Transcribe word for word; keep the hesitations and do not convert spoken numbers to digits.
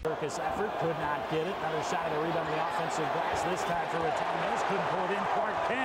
circus effort, could not get it. Another shot at the rebound on the offensive glass, this time for Raton Mills. Couldn't pull it in. Clark Kent